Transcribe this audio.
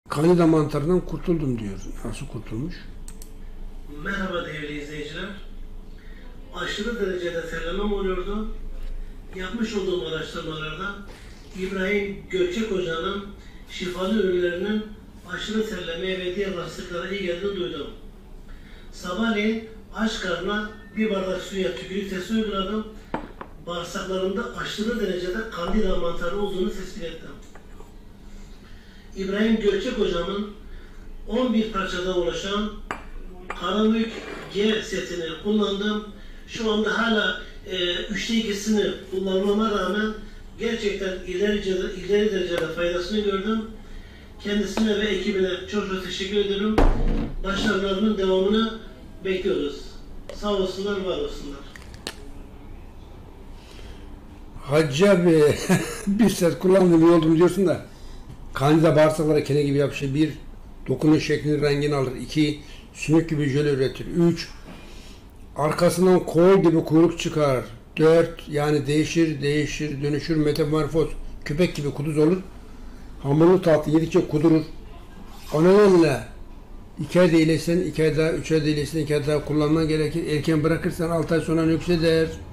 Kanida mantarından kurtuldum diyor. Nasıl kurtulmuş? Merhaba değerli izleyiciler. Aşırı derecede terlemem oluyordu. Yapmış olduğum araştırmalarda İbrahim Gökçek Hoca'nın şifalı ürünlerinin aşırı terlemeye ve diğer rahatsızlıklara iyi geldiğini duydum. Sabahleyin aç karnına bir bardak suya tükürük testi uyguladım. Bağırsaklarımda aşırı derecede kandida mantarı olduğunu tespit ettim. İbrahim Gökçek Hocam'ın 11 parçadan oluşan Karamük G setini kullandım. Şu anda hala 3'te 2'sini kullanmama rağmen gerçekten ileri derecede faydasını gördüm. Kendisine ve ekibine çok çok teşekkür ederim. Başarılarının devamını bekliyoruz. Sağ olsunlar, var olsunlar. Hacı abi bir set kullandım iyi oldum diyorsun da Kanida bağırsaklara kene gibi yapışır. 1. Dokunuş şeklini rengini alır. 2. Sümük gibi jöle üretir. 3. Arkasından kol gibi kuyruk çıkar. 4. Yani değişir, dönüşür, metamorfoz. Köpek gibi kuduz olur. Hamurlu tatlı yedikçe kudurur. O nedenle 2 ay da iyileşsen, 2 ay daha, 3 ay da iyileşsen, 2 ay daha kullanman gerekir. Erken bırakırsan 6 ay sonra nükseder.